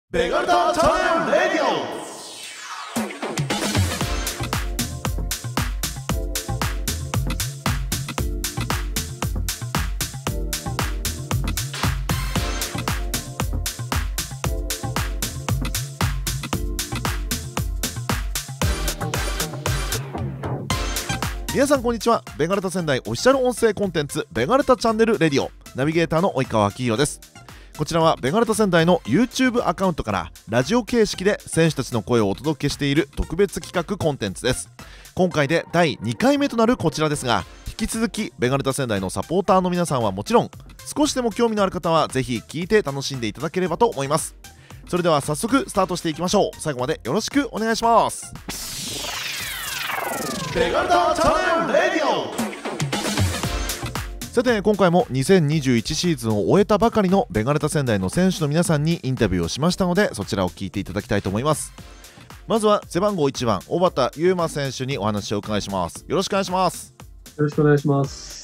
ベガルタチャンネルレディオ。皆さんこんにちは。ベガルタ仙台オフィシャル音声コンテンツベガルタチャンネルレディオナビゲーターの及川明宏です。こちらはベガルタ仙台の YouTube アカウントからラジオ形式で選手たちの声をお届けしている特別企画コンテンツです。今回で第2回目となるこちらですが、引き続きベガルタ仙台のサポーターの皆さんはもちろん、少しでも興味のある方はぜひ聞いて楽しんでいただければと思います。それでは早速スタートしていきましょう。最後までよろしくお願いします。ベガルタチャンネルレディオ。さて今回も2021シーズンを終えたばかりのベガルタ仙台の選手の皆さんにインタビューをしましたので、そちらを聞いていただきたいと思います。まずは背番号1番小畑悠馬選手にお話をお伺いします。よろしくお願いします。 よろしくお願いします。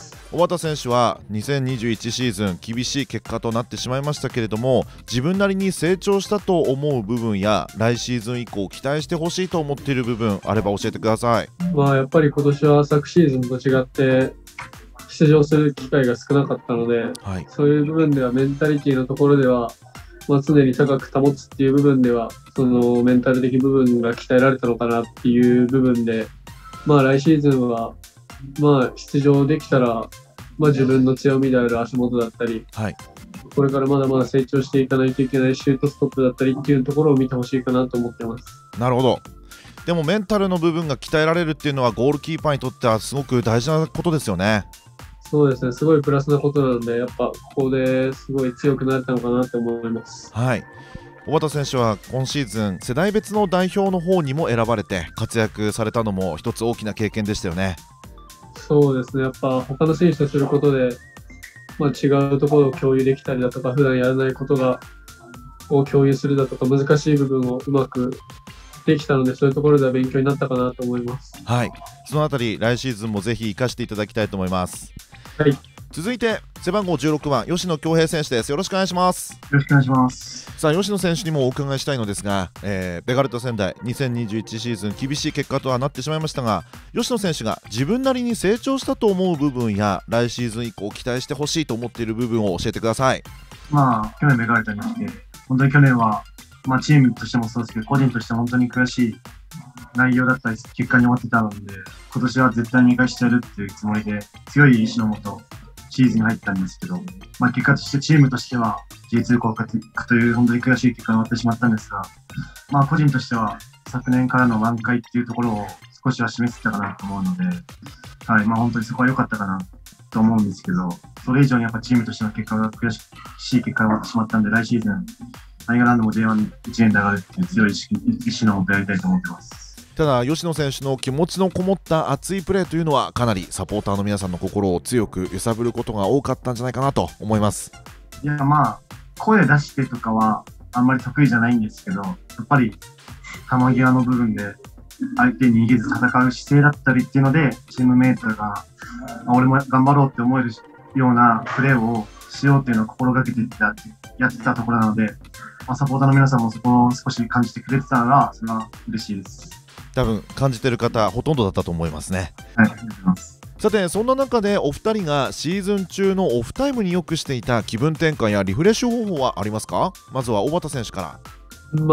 小畑選手は2021シーズン厳しい結果となってしまいましたけれども、自分なりに成長したと思う部分や来シーズン以降期待してほしいと思っている部分あれば教えてください。 やっぱり今年は昨シーズンと違って出場する機会が少なかったので、そういう部分ではメンタリティのところでは、常に高く保つっていう部分ではそのメンタル的部分が鍛えられたのかなっていう部分で、来シーズンは出場できたら、自分の強みである足元だったり、これからまだまだ成長していかないといけないシュートストップだったりっていうところを見てほしいかなと思ってます。 なるほど。でもメンタルの部分が鍛えられるっていうのはゴールキーパーにとってはすごく大事なことですよね。 そうですね、すごいプラスなことなので、やっぱここですごい強くなれたのかなと思います。 小畑選手は今シーズン世代別の代表の方にも選ばれて活躍されたのも一つ大きな経験でしたよね。 そうですね、やっぱ他の選手とすることで、違うところを共有できたりだとか、普段やらないことを共有するだとか、難しい部分をうまくできたので、そういうところでは勉強になったかなと思います。 そのあたり来シーズンもぜひ生かしていただきたいと思います。続いて背番号16番吉野恭平選手です。よろしくお願いします。 よろしくお願いします。 さあ吉野選手にもお伺いしたいのですが、ベガルタ仙台2021シーズン厳しい結果とはなってしまいましたが、吉野選手が自分なりに成長したと思う部分や来シーズン以降期待してほしいと思っている部分を教えてください。 去年ベガルタに来て、本当に去年は、チームとしてもそうですけど、個人としても本当に悔しい内容だったり結果に終わってたので、今年は絶対に生かしてやるっていうつもりで強い意志のもとシーズンに入ったんですけど、結果としてチームとしては J2 降格という本当に悔しい結果に終わってしまったんですが、個人としては昨年からの挽回っていうところを少しは示せたかなと思うので、本当にそこは良かったかなと思うんですけど、それ以上にやっぱチームとしての結果が悔しい結果に終わってしまったんで、来シーズン何が何でも J1 1年で上がるっていう強い意志のもとやりたいと思ってます。 ただ吉野選手の気持ちのこもった熱いプレーというのはかなりサポーターの皆さんの心を強く揺さぶることが多かったんじゃないかなと思います。 声出してとかはあんまり得意じゃないんですけど、やっぱり球際の部分で相手に逃げず戦う姿勢だったりっていうので、チームメイトが俺も頑張ろうって思えるようなプレーをしようっていうのを心がけてやってたところなので、サポーターの皆さんもそこを少し感じてくれてたらそれは嬉しいです。 多分感じてる方ほとんどだったと思いますね。 ありがとうございます。 さてそんな中でお二人がシーズン中のオフタイムによくしていた気分転換やリフレッシュ方法はありますか？まずは小畑選手から。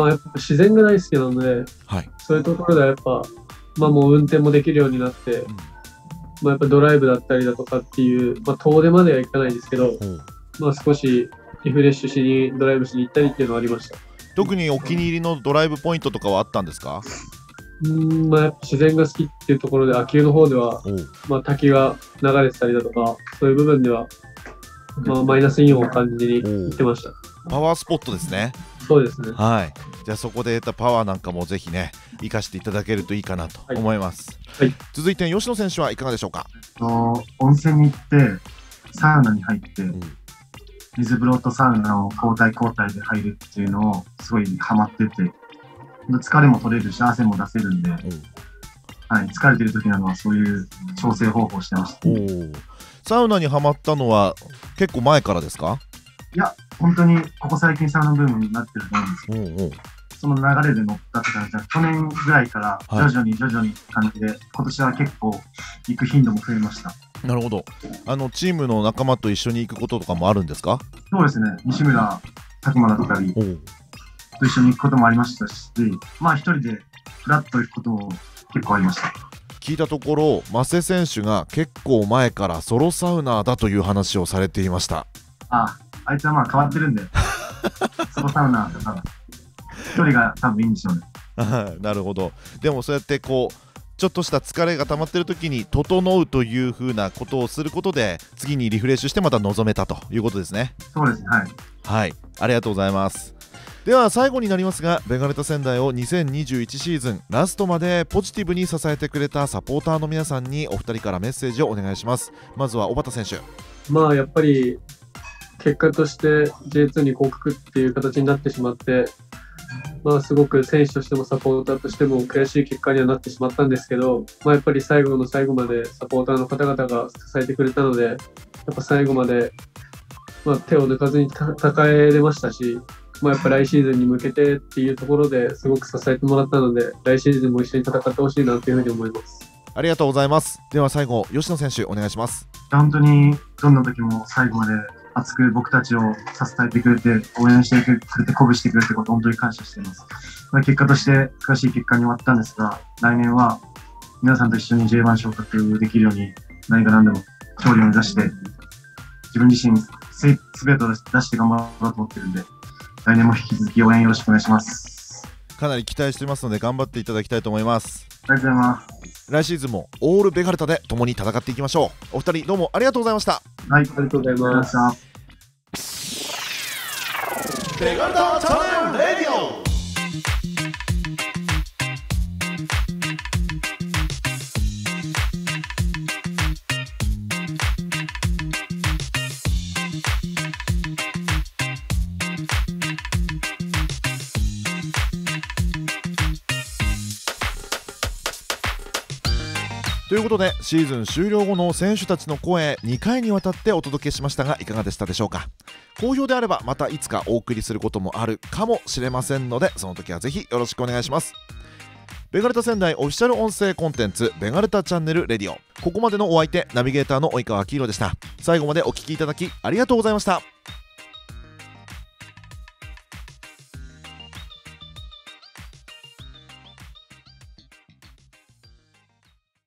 やっぱ自然が大好きなので、そういうところではやっぱ、もう運転もできるようになって、やっぱドライブだったりだとかっていう、遠出まではいかないですけど、少しリフレッシュしにドライブしに行ったりっていうのはありました。 特にお気に入りのドライブポイントとかはあったんですか？ やっぱ自然が好きっていうところで、秋保の方では、滝が流れてたりだとか、そういう部分では、マイナスイオンを感じに行ってました。 パワースポットですね。 そうですね。 じゃあそこで得たパワーなんかもぜひね生かしていただけるといいかなと思います。続いて吉野選手はいかがでしょうか？ 温泉に行ってサウナに入って、水風呂とサウナを交代で入るっていうのをすごいハマってて、疲れも取れるし汗も出せるんで、疲れてる時などはそういう調整方法をしてました。 サウナにハマったのは結構前からですか？ いや、 本当にここ最近サウナブームになってると思うんですよ。その流れで乗ったって感じで、去年ぐらいから徐々に感じで、今年は結構行く頻度も増えました。 なるほど。チームの仲間と一緒に行くこととかもあるんですか？ そうですね。西村拓磨だったりと一緒に行くこともありましたし、まあ一人でフラッと行くことも結構ありました。 聞いたところ、マセ選手が結構前からソロサウナーだという話をされていました。 あいつはまあ変わってるんでソロサウナーとか一人が多分いいんでしょうね。 なるほど。でもそうやってこうちょっとした疲れが溜まっている時に整うという風なことをすることで、次にリフレッシュしてまた臨めたということですね。 そうですね。 はい、ありがとうございます。では最後になりますが、ベガルタ仙台を2021シーズンラストまでポジティブに支えてくれたサポーターの皆さんにお二人からメッセージをお願いします。まずは小畑選手。 やっぱり結果として J2 に降格っていう形になってしまって、すごく選手としてもサポーターとしても悔しい結果にはなってしまったんですけど、やっぱり最後の最後までサポーターの方々が支えてくれたので、やっぱ最後まで、手を抜かずに戦えれましたし、やっぱ来シーズンに向けてっていうところですごく支えてもらったので、来シーズンも一緒に戦ってほしいなというふうに思います。 ありがとうございます。では最後、吉野選手お願いします。 本当にどんな時も最後まで熱く僕たちを支えてくれて、応援してくれて、鼓舞してくれてこと本当に感謝しています。結果として悔しい結果に終わったんですが、来年は皆さんと一緒に J1 昇格できるように、何が何でも勝利を目指して、自分自身全てを出して頑張ろうと思ってるんで、来年も引き続き応援よろしくお願いします。 かなり期待していますので頑張っていただきたいと思います。 ありがとうございます。 来シーズンもオールベガルタで共に戦っていきましょう。お二人どうもありがとうございました。 はい、ありがとうございました。 ベガルタチャンネルレディオ。ということで、シーズン終了後の選手たちの声2回にわたってお届けしましたが、いかがでしたでしょうか。好評であればまたいつかお送りすることもあるかもしれませんので、その時はぜひよろしくお願いします。ベガルタ仙台オフィシャル音声コンテンツベガルタチャンネルレディオ、ここまでのお相手ナビゲーターの及川明宏でした。最後までお聞きいただきありがとうございました。